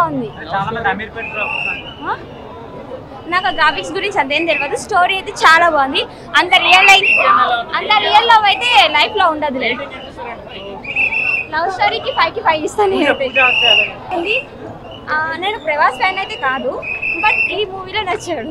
బాగుంది. నాకు గ్రాఫిక్స్ గురించి అంతేం తెలియదు. స్టోరీ అయితే చాలా బాగుంది. అంత రియల్ లవ్ అయితే లైఫ్ లో ఉండదు. లవ్ స్టోరీకి 5కి 5 ఇస్తాను. నేను ప్రభాస్ ఫ్యాన్ అయితే కాదు, బట్ ఈ మూవీలో నచ్చాడు.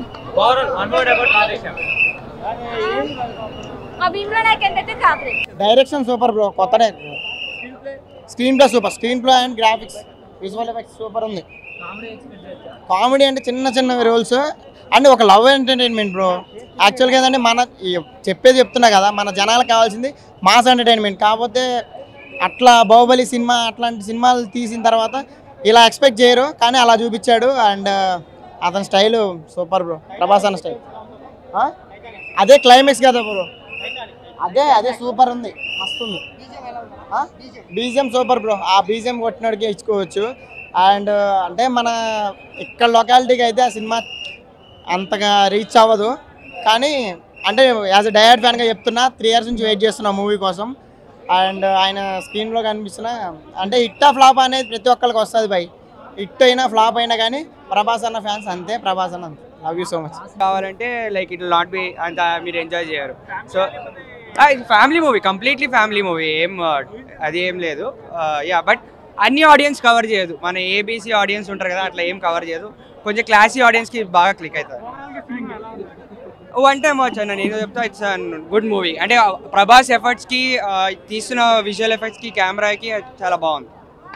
భీమ్లా నాయక్ అయితే ఫేవరెట్. డైరెక్షన్ సూపర్ బ్రో, కొత్త screenplay super, screenplay and graphics visual effects super ఉంది. కామెడీ అంటే చిన్న చిన్న రోల్స్ అండ్ ఒక లవ్ ఎంటర్టైన్మెంట్ బ్రో. యాక్చువల్గా ఏంటంటే మన చెప్తున్నా కదా, మన జనాలకు కావాల్సింది మాస్ ఎంటర్టైన్మెంట్. కాకపోతే అట్లా బాహుబలి సినిమా అట్లాంటి సినిమాలు తీసిన తర్వాత ఇలా ఎక్స్పెక్ట్ చేయరు, కానీ అలా చూపించాడు. అండ్ అతని స్టైల్ సూపర్ బ్రో, ప్రభాస్ అన్న స్టైల్. అదే క్లైమాక్స్ కదా బ్రో, అదే సూపర్ ఉంది, మస్తు ఉంది. బీజిఎం సూపర్ బ్రో, ఆ బీజిఎం కొట్టినోడికి ఇచ్చుకోవచ్చు. అండ్ అంటే మన ఇక్కడ లొకాలిటీకి అయితే ఆ సినిమా అంతగా రీచ్ అవ్వదు, కానీ అంటే యాజ్ ఎ డైరెక్ట్ ఫ్యాన్గా చెప్తున్నా, 3 years నుంచి వెయిట్ చేస్తున్నా మూవీ కోసం. అండ్ ఆయన స్క్రీన్లో కనిపిస్తున్న అంటే హిట్ ఫ్లాప్ అనేది ప్రతి ఒక్కరికి వస్తుంది బై. హిట్ అయినా ఫ్లాప్ అయినా కానీ ప్రభాస్ అన్న ఫ్యాన్స్ అంతే, ప్రభాస్ అన్న అంతే. Love you so much. కావాలంటే like it will not be అంత మీరు ఎంజాయ్ చేయరు. So family movie, completely family movie, అది ఏం లేదు. యా, బట్ అన్ని ఆడియన్స్ కవర్ చేయదు. మన ఏబీసీ ఆడియన్స్ ఉంటారు కదా, అట్లా ఏం కవర్ చేయదు. కొంచెం క్లాసీ ఆడియన్స్కి బాగా క్లిక్ అవుతుంది. వన్ టైం వాచ్ అన్న, నేను చెప్తా ఇట్స్ గుడ్ మూవీ. అంటే ప్రభాస్ ఎఫర్ట్స్కి, తీస్తున్న విజువల్ ఎఫెక్ట్స్కి, కెమెరాకి చాలా బాగుంది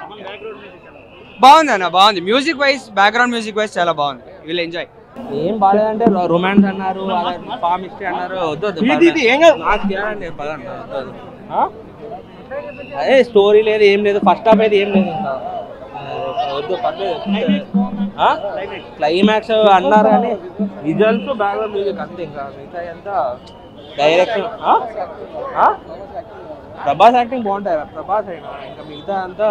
అన్న, బాగుంది. Music wise, background music wise చాలా బాగుంది. Will enjoy. ఏం బాగాలేదంటే రొమాన్స్ అన్నారు, ఫామ్ హిస్టరీ అన్నారు. అదే స్టోరీ లేదు, ఏం లేదు. ఫస్ట్ హాఫ్ అయితే ఏం లేదు, వద్దు పర్లేదు. క్లైమాక్స్ అన్నారు కానీ విజువల్స్, బ్యాక్గ్రౌండ్ మ్యూజిక్ అంతే. ఇంకా మిగతా అంతా డైరెక్షన్, ప్రభాస్ యాక్టింగ్ బాగుంటుంది. ప్రభాస్ అయినా ఇంకా మిగతా అంతా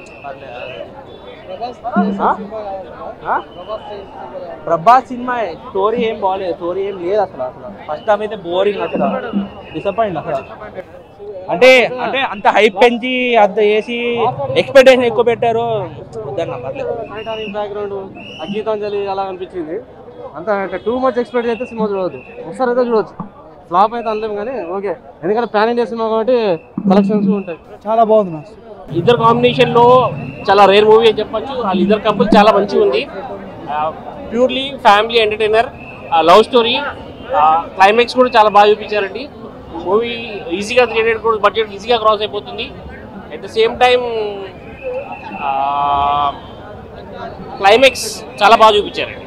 ప్రభాస్ సినిమా స్టోరీ ఏం బాగాలేదు, స్టోరీ ఏం లేదు అసలు. ఫస్ట్ హాఫ్ అయితే బోరింగ్, అసలు డిసప్పాయింట్ అసలు. అంటే అంత హైప్ పెంచి అంత వేసి ఎక్స్పెక్టేషన్ ఎక్కువ పెట్టారు. బ్యాక్గ్రౌండ్ గీతాంజలి అలా అనిపించింది. అంత టూ మచ్ ఎక్స్పెక్ట్ అయితే సినిమా చూడవద్దు. ఒకసారి అయితే చూడవచ్చు, ఫ్లాప్ అయితే అనలేము కానీ ఓకే, ఎందుకంటే ప్యాన్ ఇండియా సినిమా కాబట్టి కలెక్షన్స్ ఉంటాయి. చాలా బాగుంది. ఇద్దరు కాంబినేషన్ లో చాలా రేర్ మూవీ అని చెప్పొచ్చు. వాళ్ళ ఇద్దరు కపుల్ చాలా మంచిగా ఉంది. Purely family entertainer, love story, climax కూడా చాలా బాగా చూపించారండి. మూవీ ఈజీగా 300 crores బడ్జెట్ ఈజీగా క్రాస్ అయిపోతుంది. At the same time climax చాలా బాగా చూపించారండి.